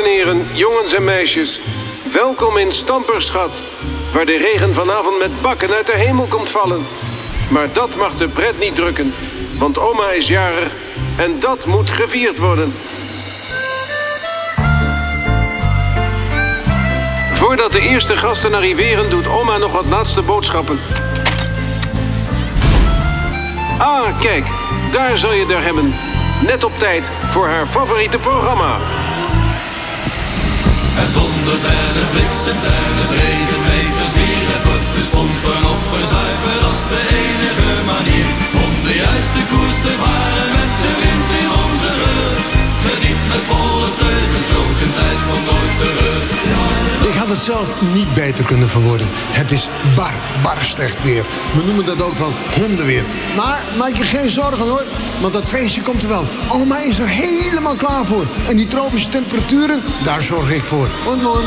en heren, jongens en meisjes. Welkom in Stamperschat, waar de regen vanavond met bakken uit de hemel komt vallen. Maar dat mag de pret niet drukken, want oma is jarig en dat moet gevierd worden. Voordat de eerste gasten arriveren, doet oma nog wat laatste boodschappen. Ah, kijk, daar zal je er hebben. Net op tijd voor haar favoriete programma. Het dondert en het bliksemt en het regent meters weer. Het wordt verstompen of verzuipen, dat is de enige manier om de juiste koers te varen met de wind in onze rug. Geniet met volle teugen, zulke tijd komt nooit terug. Ik had het zelf niet beter kunnen verwoorden. Het is bar slecht weer. We noemen dat ook wel hondenweer. Maar maak je geen zorgen hoor, want dat feestje komt er wel. Oma is er helemaal klaar voor. En die tropische temperaturen, daar zorg ik voor. Mooi.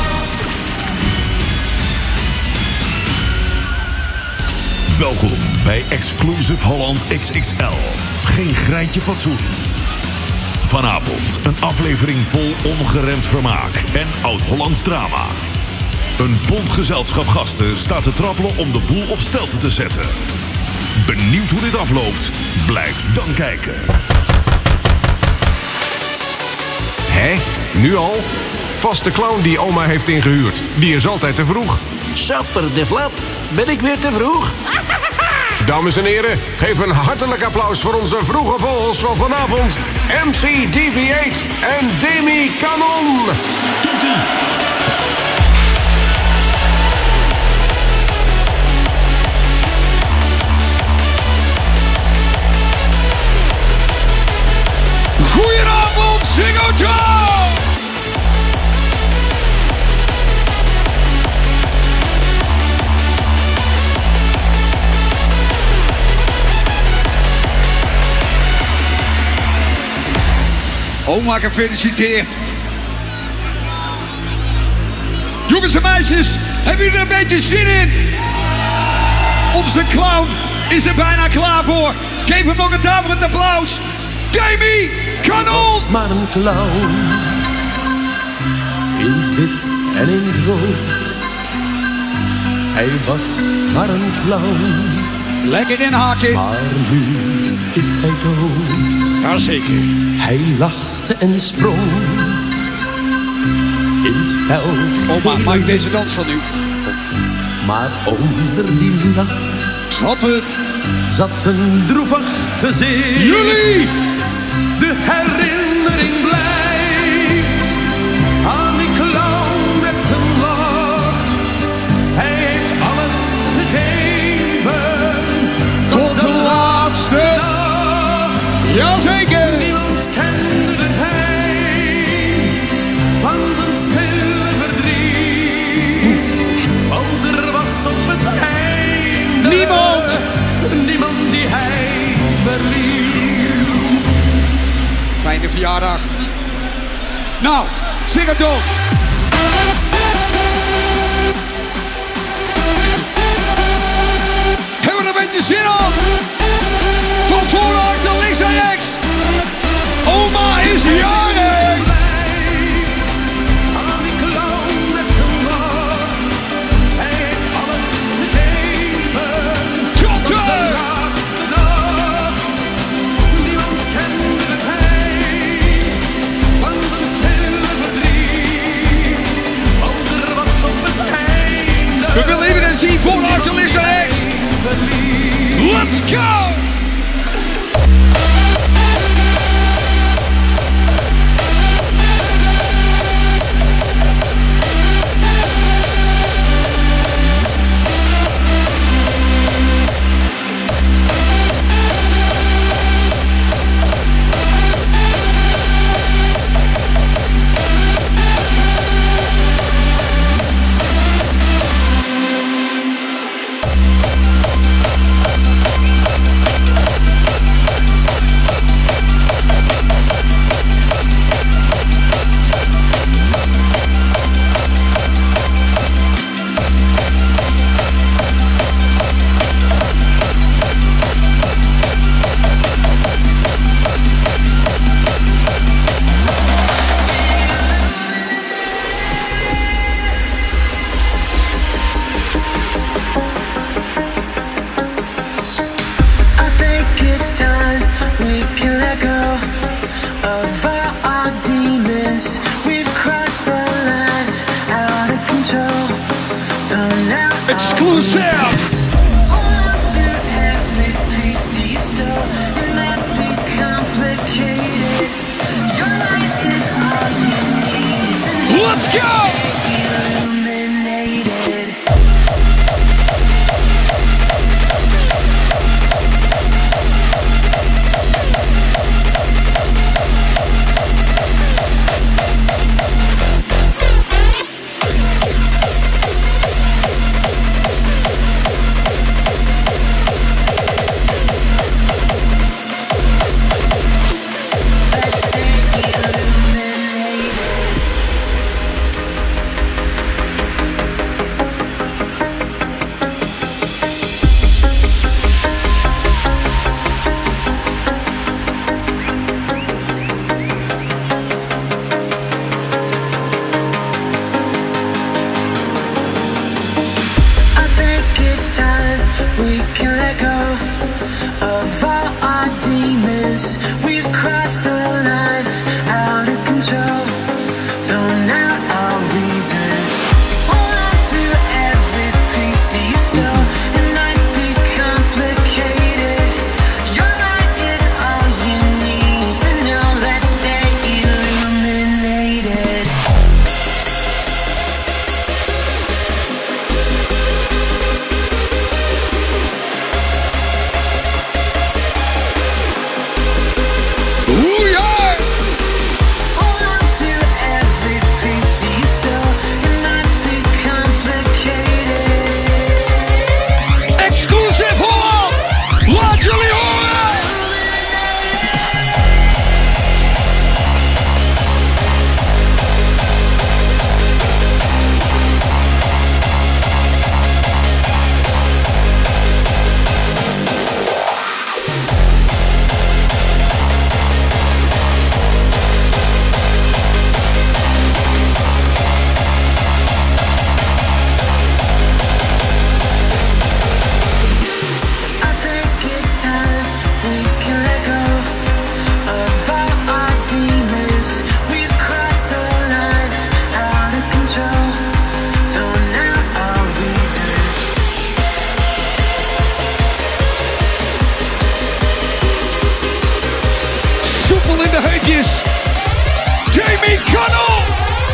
Welkom bij Exclusive Holland XXL. Geen greintje fatsoen. Vanavond een aflevering vol ongeremd vermaak en oud-Hollands drama. Een bond gezelschap gasten staat te trappelen om de boel op stelte te zetten. Benieuwd hoe dit afloopt? Blijf dan kijken. Hé, nu al? Vaste clown die oma heeft ingehuurd. Die is altijd te vroeg. Sapper de flap, ben ik weer te vroeg? Dames en heren, geef een hartelijk applaus voor onze vroege vogels van vanavond. MC DV8 en Demi Canon. Goedenavond, Ziggo Dome! Oma gefeliciteerd. Jongens en meisjes, hebben jullie er een beetje zin in? Onze clown is er bijna klaar voor. Geef hem nog een daverend applaus. Demi Canon! Maar een clown, in het wit en in het rood. Hij was maar een clown. Lekker inhaken. Maar nu is hij dood. Jazeker. Hij lachte en sprong in het veld. Oma, mag ik deze dans van u? Maar onder die lach zat een droevig gezicht. Jullie! De herinnering blijft aan die clown met zijn lach. Hij heeft alles gegeven tot de laatste dag. Jazeker! Niemand kende de pijn van zijn stille verdriet. Want er was op het einde niemand die hij verliet. Bijna verjaardag. Nou, Ziggo Dome. Hebben we er een beetje zin aan? Tot voor, achter, links en rechts. Oma is jarig. We willen iedereen zien voor, achter, links en rechts. Let's go! eventjes. Jamie Connell.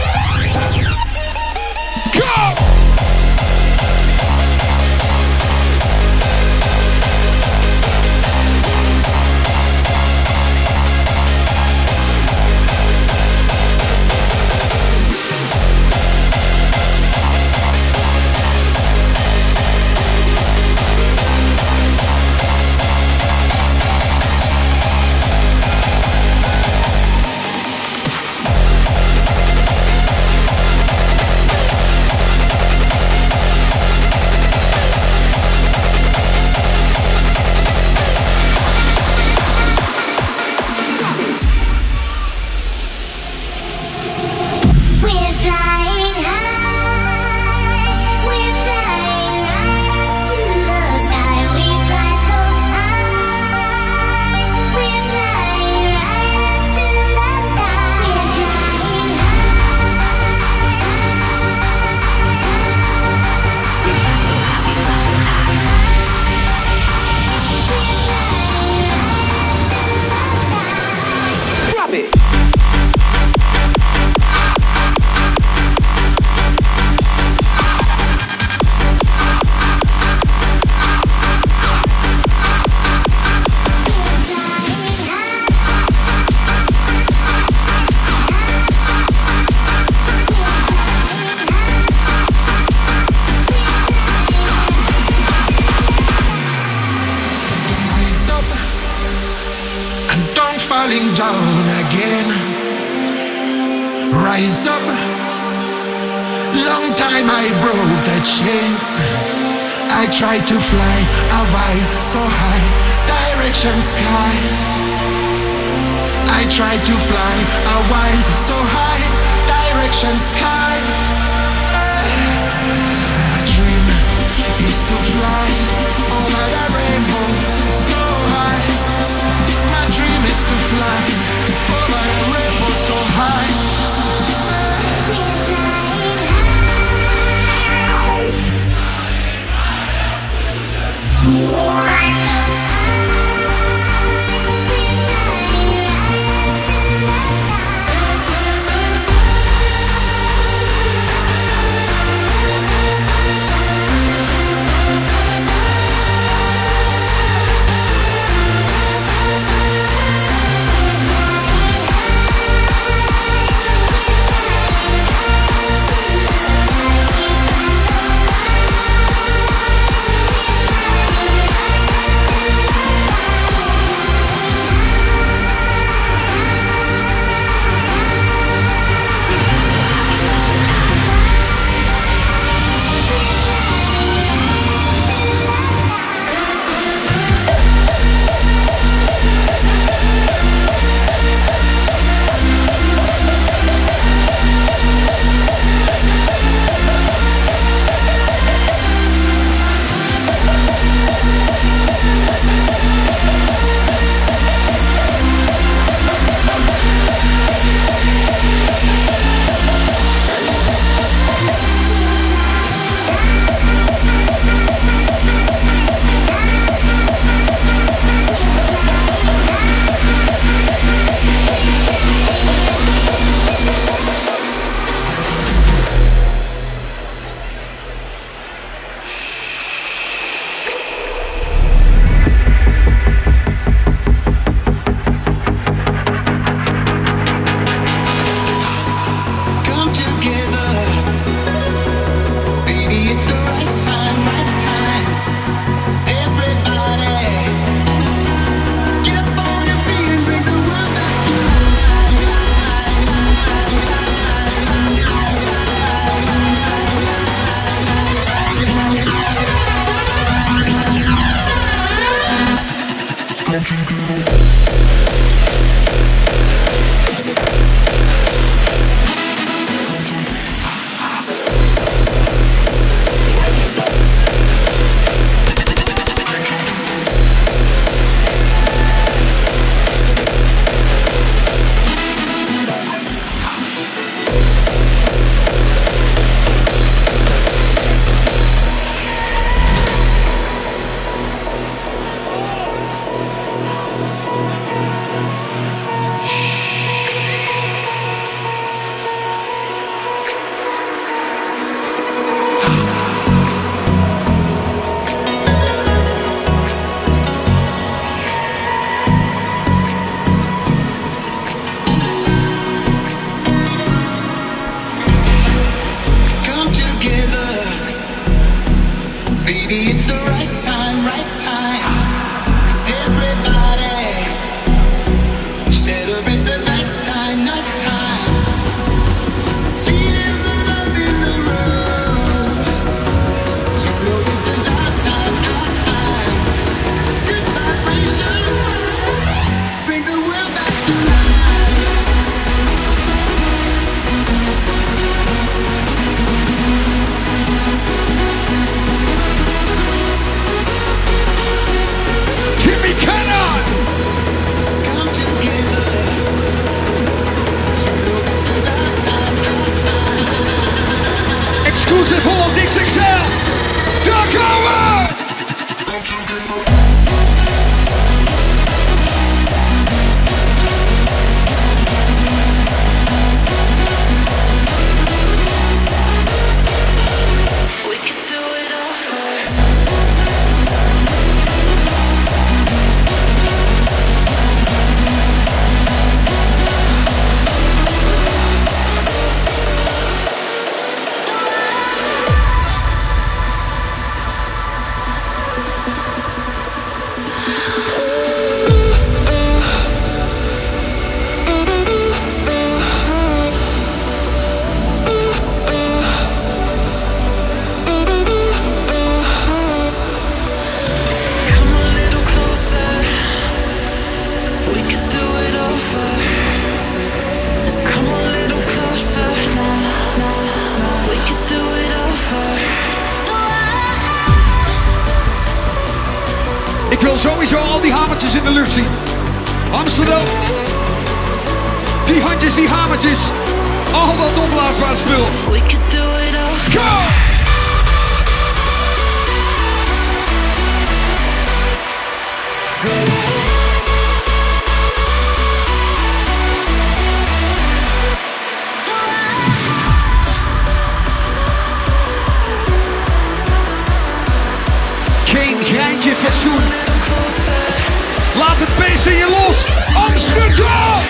Go! Falling down again. Rise up. Long time I broke the chains. I tried to fly away so high, direction sky. I tried to fly away so high, direction sky. My dream is to fly over the rainbow so high. My dream is to fly over the rainbow so high. al die hamertjes in de lucht zien. Amsterdam. Die handjes, die hamertjes. Al dat opblaasbaar spul. We could do it all. Go! Geen geintje fatsoen. Laat het beest in je los. Amsterdam!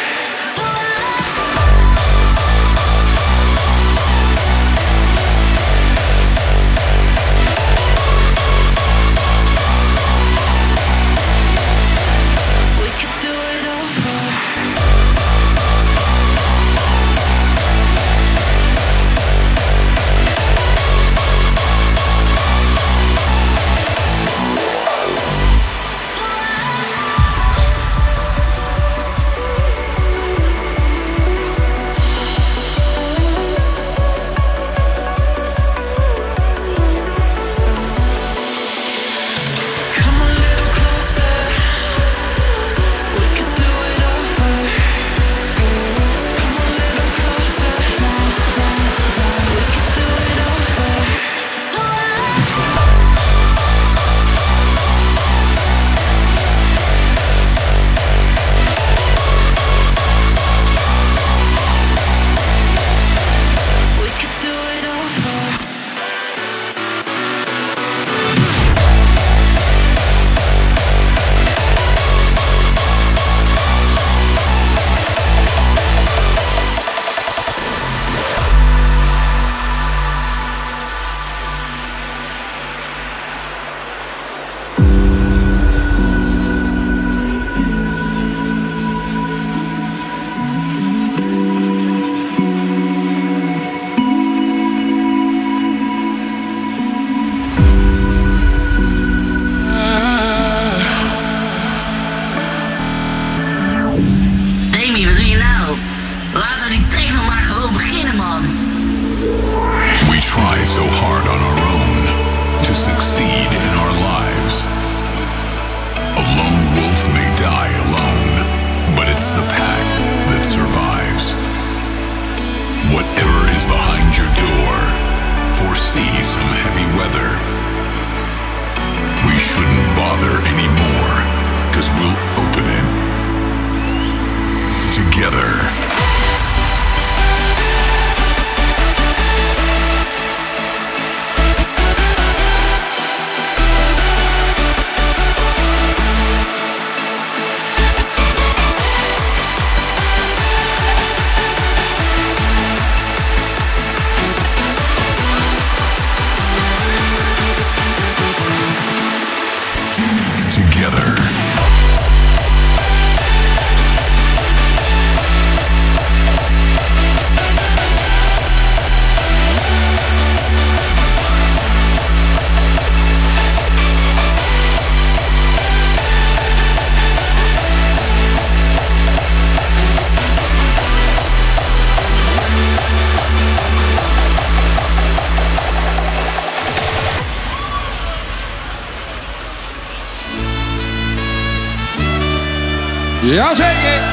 Jazeker!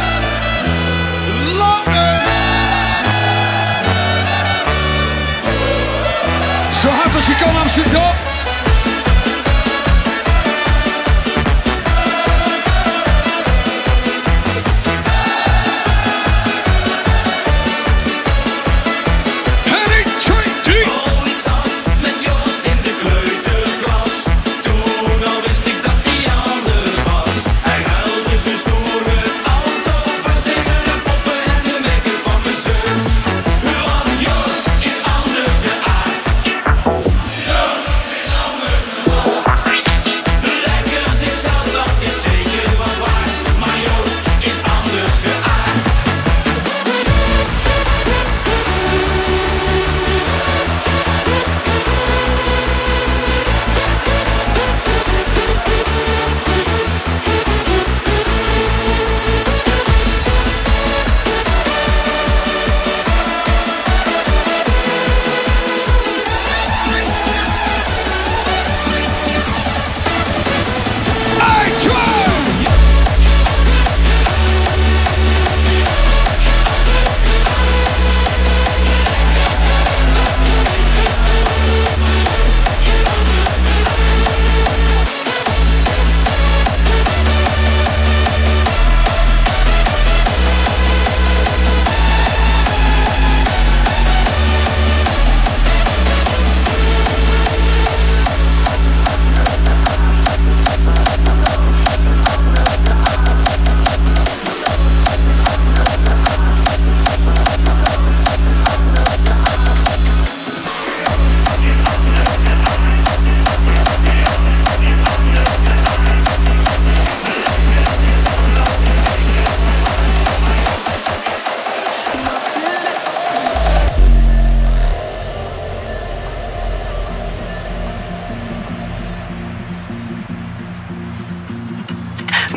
Langer! Zo hard als je kan, Amsterdam!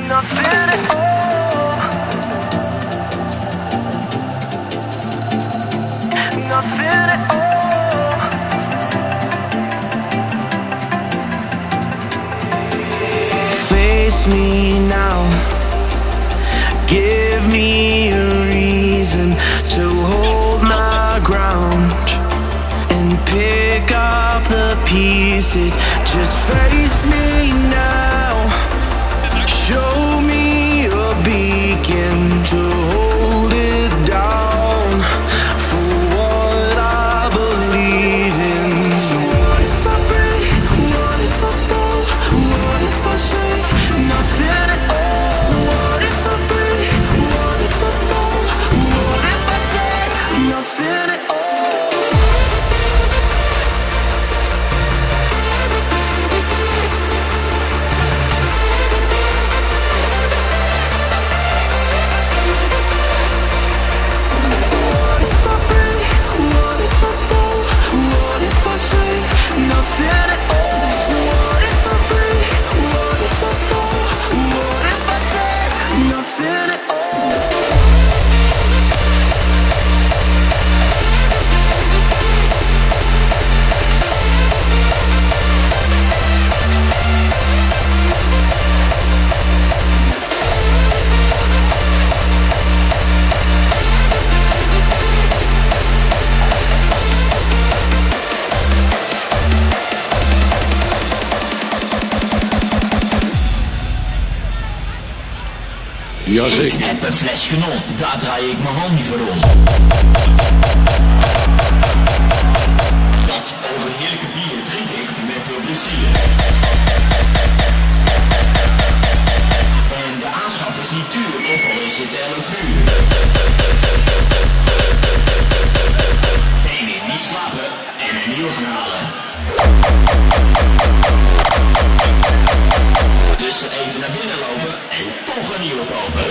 Face me now, give me a reason to hold my ground and pick up the pieces. Just face me now, show me a beacon to hold it down for what I believe in. What if I break? What if I fall? What if I say nothing at all? What if I break? What if I fall? What if I say nothing at all? Jazeker. Ik heb een fles genot, daar draai ik mijn hand niet voor om. Dat overheerlijke bier drink ik met veel plezier. En de aanschaf is niet duur, ook al is het 11 uur. Meteen niet slapen en een nieuw gaan halen. Dus even naar binnen lopen en toch een nieuwe kopen.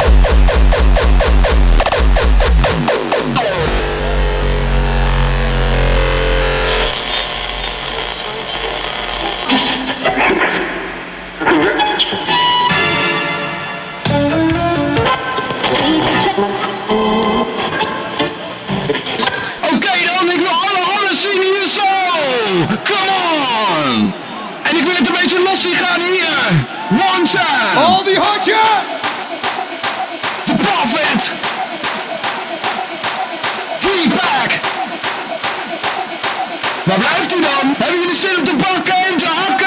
Oké dan, ik wil alle handen zien hier zo. Come on. En ik wil het een beetje los zien gaan hier. One time. Al die hartjes. The Prophet. D-Pack. Waar blijft u dan? Hebben jullie zin om te bakken en te hakken?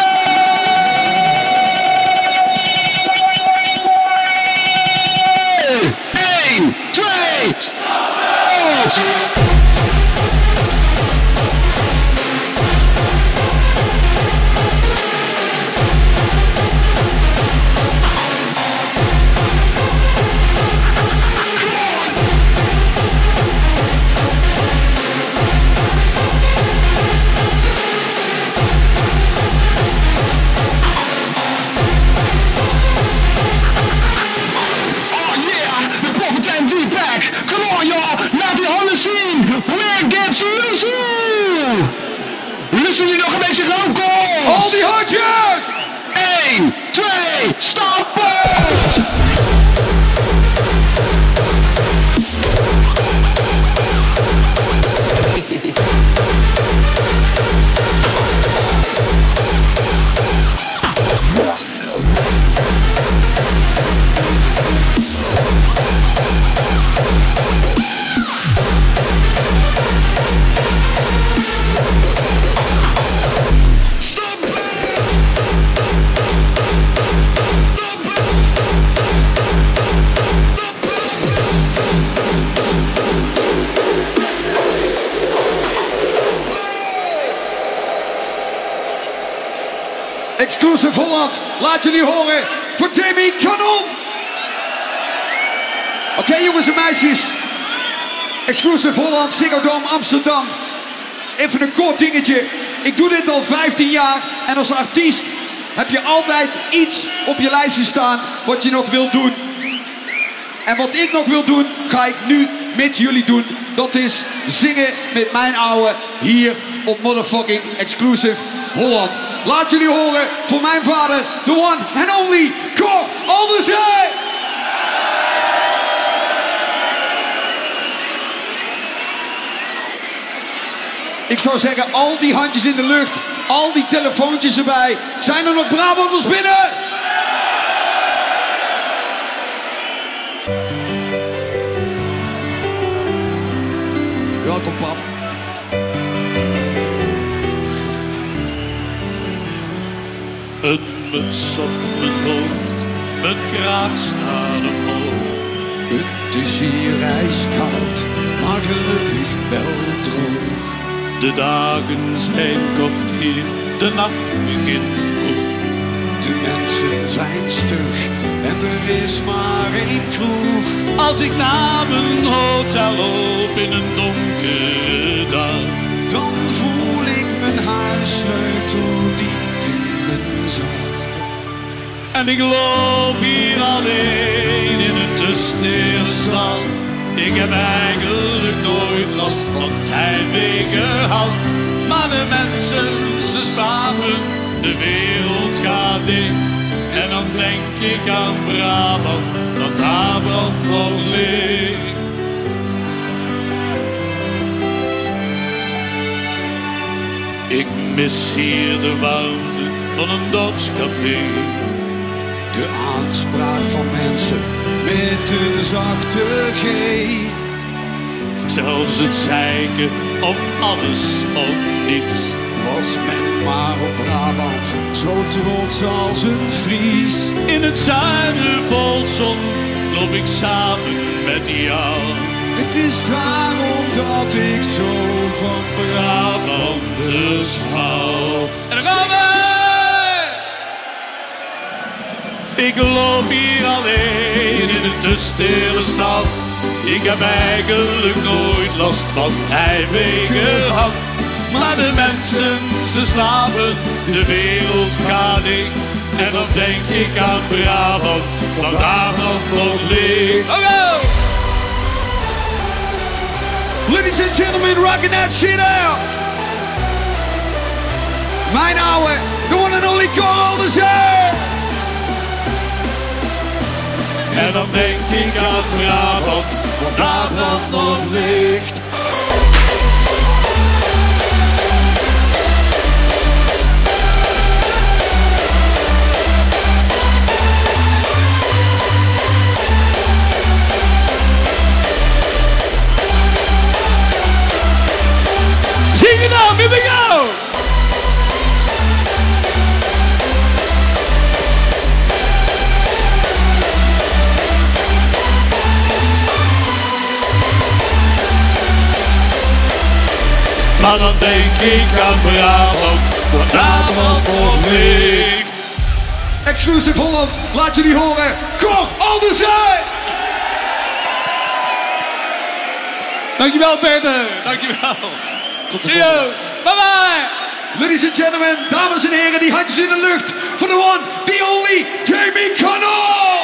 1, 2, luisteren jullie nog een beetje roken? Al die hartjes! 1, 2, stappen! Exclusive Holland, laat jullie horen voor Demi Kanon. Oké, jongens en meisjes. Exclusive Holland, Ziggo Dome, Amsterdam. Even een kort dingetje. Ik doe dit al 15 jaar en als artiest heb je altijd iets op je lijstje staan wat je nog wilt doen. En wat ik nog wil doen, ga ik nu met jullie doen. Dat is zingen met mijn ouwe hier op motherfucking Exclusive Holland. Laat jullie horen voor mijn vader, the one and only Cor Alderzij. zou zeggen, al die handjes in de lucht, al die telefoontjes erbij. Zijn er nog Brabanders binnen? Welkom, pap. Een muts op mijn hoofd, mijn kraag staat omhoog. Het is hier ijskoud, maar gelukkig wel droog. De dagen zijn kort hier, de nacht begint vroeg. De mensen zijn stug en er is maar één kroeg. Als ik naar mijn hotel loop in een donkere dag, dan voel ik mijn huissleutel diep in mijn zaal. En ik loop hier alleen in een te stille stad. Ik heb eigenlijk nooit last van heimwee gehad. Maar de mensen, ze slapen, de wereld gaat dicht. En dan denk ik aan Brabant, want daar brandt nog licht. Ik mis hier de warmte van een dorpscafé. De aanspraak van mensen met een zachte G. Zelfs het zeiken om alles of niets. Was men maar op Brabant, zo trots als een Fries. In het zuiden vol zon loop ik samen met jou. Het is daarom dat ik zo van Brabanders hou. En dan gaan we! Ik loop hier alleen in een te stille stad. Ik heb eigenlijk nooit last van heimwee gehad. Maar de mensen, ze slapen, de wereld gaat dicht. En dan denk ik aan Brabant, want daar brandt nog licht. Okay. Ladies and gentlemen, rocking that shit out. Mijn ouwe, the one and only Carl de Zee. En dan denk ik aan Brabant, want daar brandt nog licht. Zing it out, here we go! Maar dan denk ik aan Brabant, want daar brandt nog licht. Exclusive Holland, laat jullie horen. Cor Alderzij! Dankjewel Peter, dankjewel. Tot de volgende. Bye bye. Ladies and gentlemen, dames en heren, die handjes in de lucht. For the one, the only, Jamie Connell!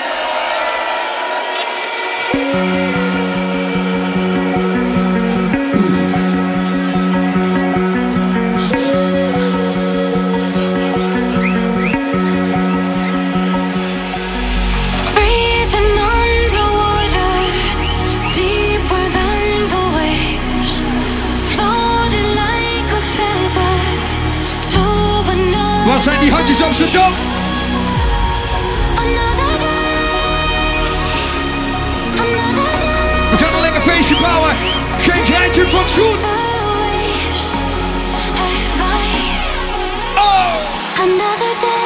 Waar zijn die handjes Amsterdam? We gaan een lekker feestje bouwen. Geen geintje van zoen. Oh! Another day.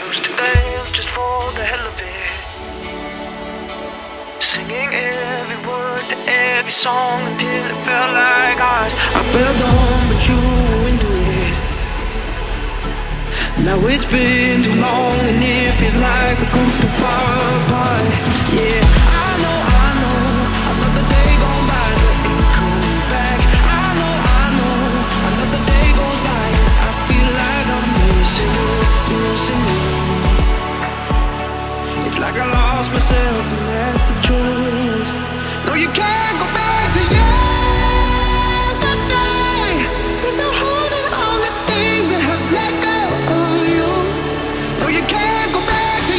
used to dance just for the hell of it, singing every word to every song until it felt like ours. I felt home, but you were into it. Now it's been too long and it feels like we grew too far apart. Yeah, I know, another day gone by that ain't coming back. I know, another day goes by and I feel like I'm missing you. It's like I lost myself and that's the truth. No, you can't go back to yesterday. There's no holding on to things that have let go of you. No, you can't go back to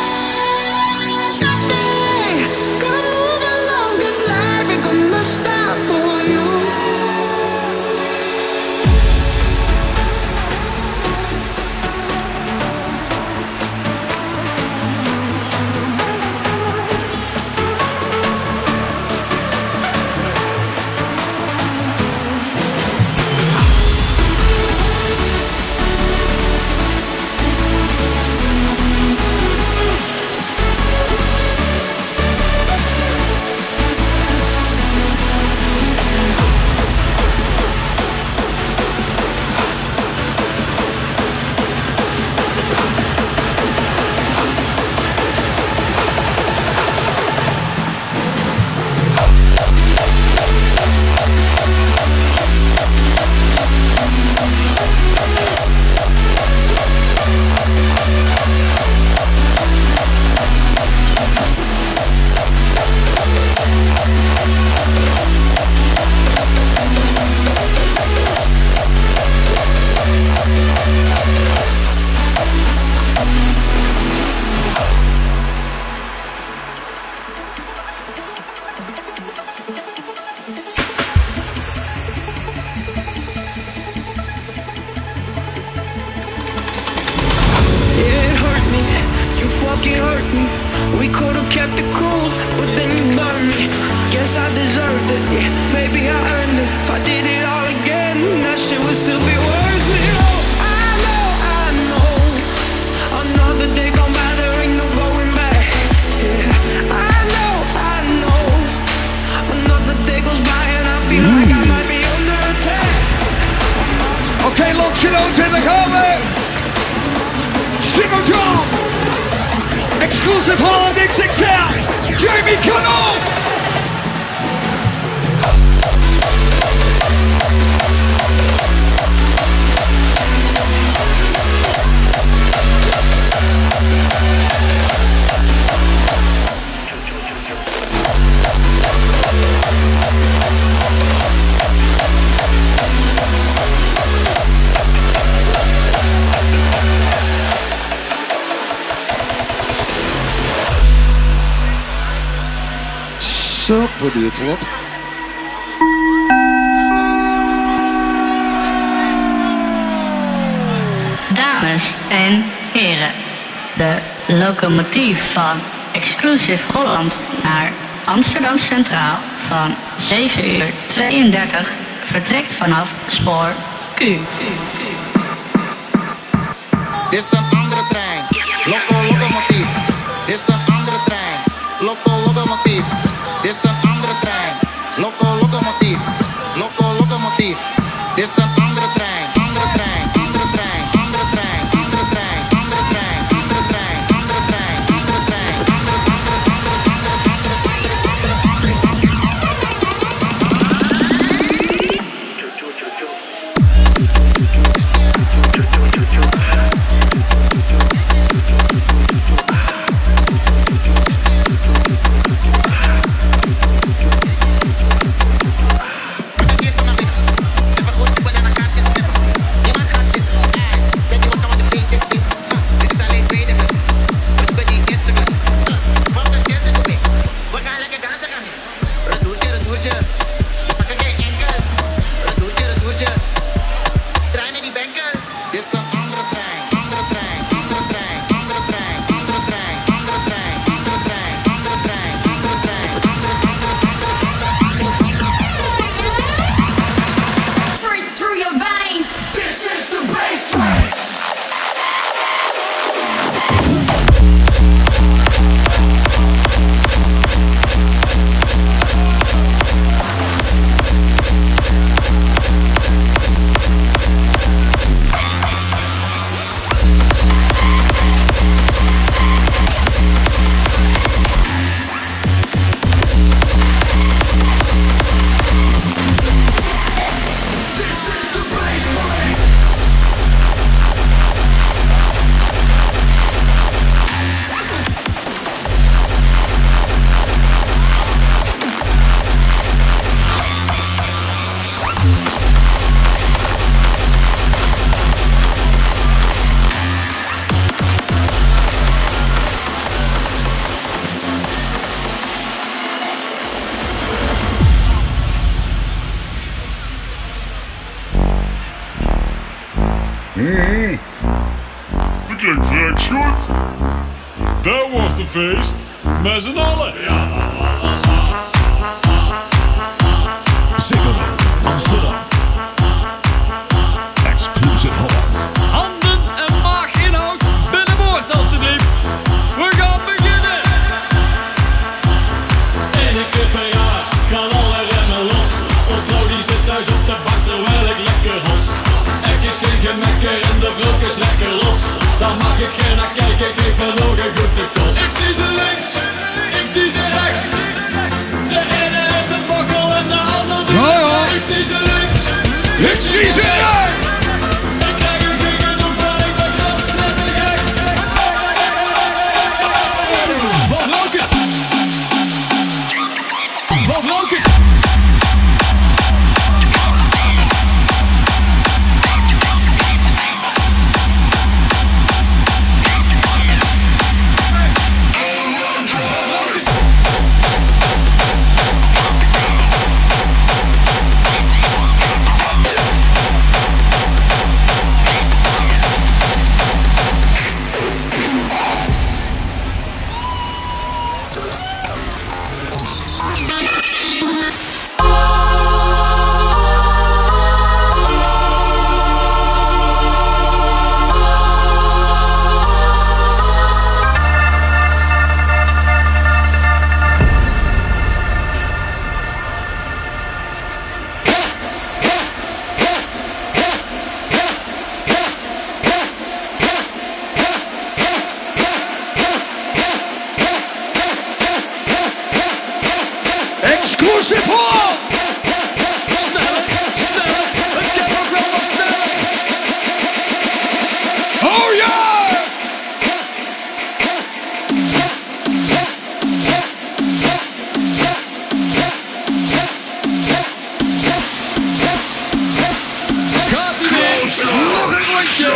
yesterday. Gotta move along 'cause life ain't gonna stop for you. Fucking hurt me. We could've kept it cool, but then you burned me. Guess I deserved it, yeah, maybe I earned it. If I did it all again, that shit would still be worth it. Oh, I know, another day gone by, there ain't no going back. Yeah, I know, another day goes by and I feel like I might be under attack. Oké, landgenoten, daar gaan we. Single John. Exclusive Holland XXL, Jamie, come on! Zo, voor de flop. Dames en heren, de locomotief van Exclusive Holland naar Amsterdam Centraal van 7:32 vertrekt vanaf spoor Q. Dit is een andere trein, locomotief. Dit is een andere trein, locomotief. Dit is een andere trein, locomotief. Locomotief. Dit is een andere trein, andere trein, andere trein, andere trein, andere trein, andere trein, andere trein, andere trein, andere trein, Dat klinkt straks goed. Dat wordt een feest. Met z'n allen. Ziggo Amsterdam. Exclusive Holland. Handen en maaginhoud binnenboord alstublieft. We gaan beginnen. 1 keer per jaar gaan alle remmen los. Ons vrouw die zit thuis op de bank terwijl ik lekker hos. Er is geen gemekker en de vrouw is lekker los. Daar mag ik geen naar kijken, geef me nog een goede kost. Ik zie ze links, ik zie ze rechts. De ene heeft een bokkel en de ander de rechts. Ik zie ze links, ik zie ze rechts. Ik krijg een geen genoeg van, ik ben grafschettergek. Wat rookers? Wat rookers? Exclusive Holland! Sneller, sneller, het kan nog wel wat sneller. Oh ja! Gaat ie weer, nog een rondje.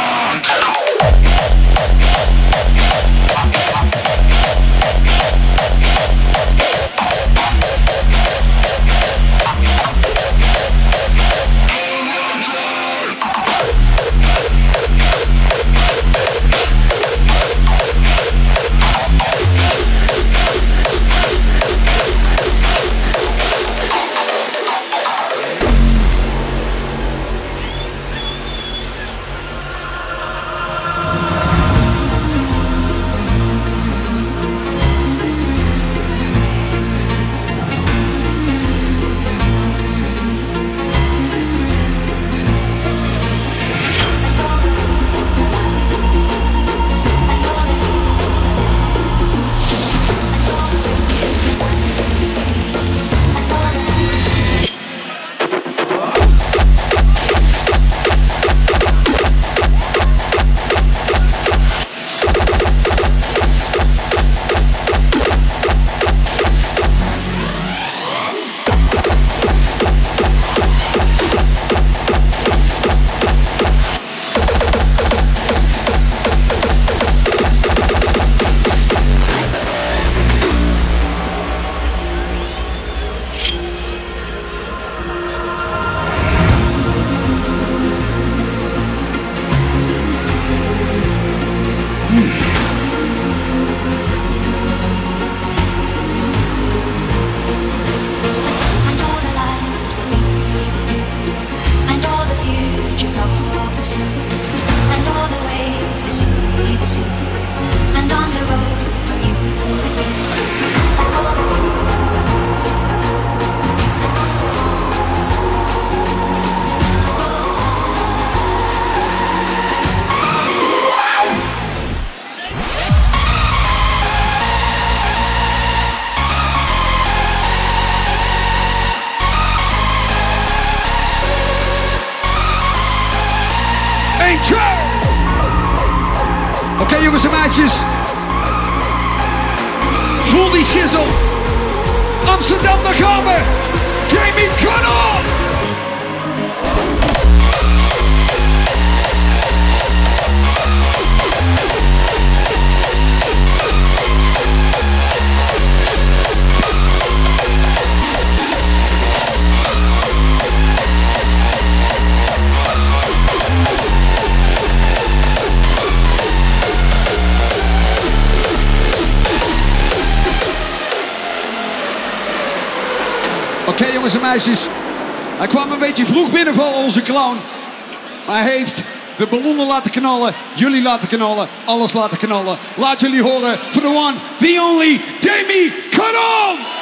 Oké, jongens en meisjes. Voel die shizzle. Amsterdam, daar gaan we. Jamie, come on! dames en meisjes. Hij kwam een beetje vroeg binnenvallen, onze clown. Maar hij heeft de ballonnen laten knallen, jullie laten knallen, alles laten knallen. Laat jullie horen voor the one, the only, Demi, come on!